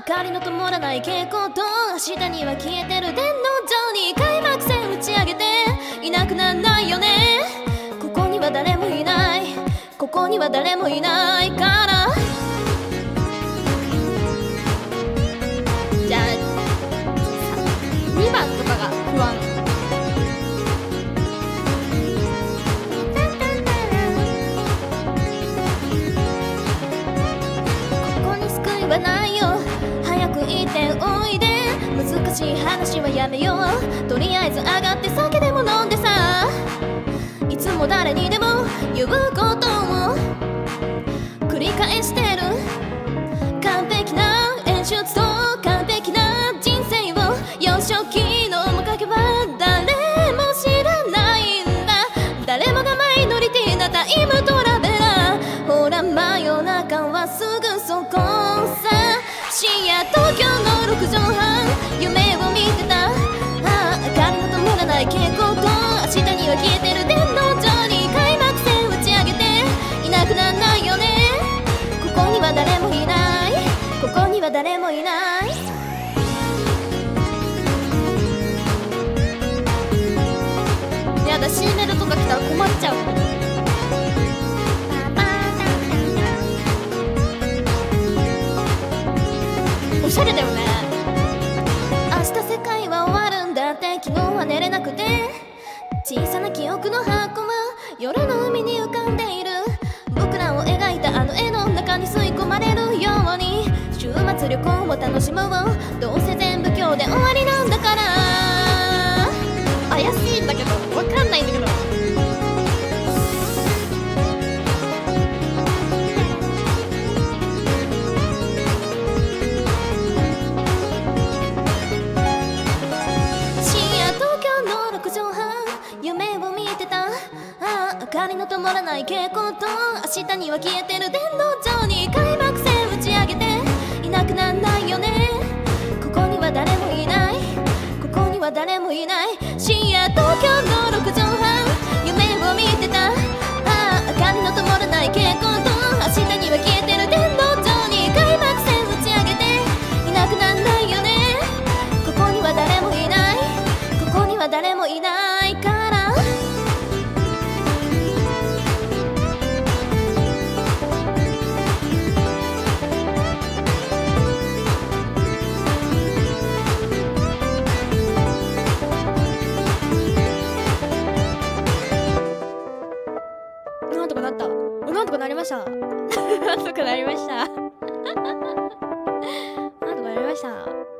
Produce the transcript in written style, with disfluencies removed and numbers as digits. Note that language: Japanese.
明かりの灯らない蛍光灯、下には消えてる電脳上に開幕戦打ち上げていなくなんないよね。ここには誰もいない、ここには誰もいないから。じゃあ2番とかが不安。ここに救いはないよ、早く言っておいで。難しい話はやめよう、とりあえず上がって酒でも飲んでさ。いつも誰にでも言うことを繰り返してる。完璧な演出と完璧な人生を幼少期の面影は誰も知らないんだ。誰もがマイノリティなタイムトラベラー。ほら真夜中はすぐそこさ。深夜東京の6畳半、夢を見てた。明かりの灯らない蛍光灯、下には消えてる電脳上に開幕戦打ち上げていなくなんないよね。ここには誰もいない、ここには誰もいない。やだ、 C メロとか来たら困っちゃう。おしゃれだよね。明日世界は終わるんだって、昨日は寝れなくて。小さな記憶の箱は夜の海に浮かんでいる。僕らを描いたあの絵の中に吸い込まれるように週末旅行を楽しもう。どうせ全部今日で終わりなんだから。怪しいんだけどわかんないんだけど。夢を見てた。明かりの灯らない蛍光灯、下には消えてる電脳上に開幕戦打ち上げていなくなんないよね。ここには誰もいない、ここには誰もいない。深夜東京の6畳半、夢を見てた。明かりの灯らない蛍光灯、下には消えてる電脳上に開幕戦打ち上げていなくなんないよね。ここには誰もいない、ここには誰もいないから。なんとかなった。なんとかなりました。なんとかなりました。なんとかなりました。